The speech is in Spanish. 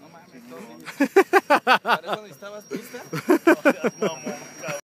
No mames, todo bien. ¿Para eso necesitabas pista? No,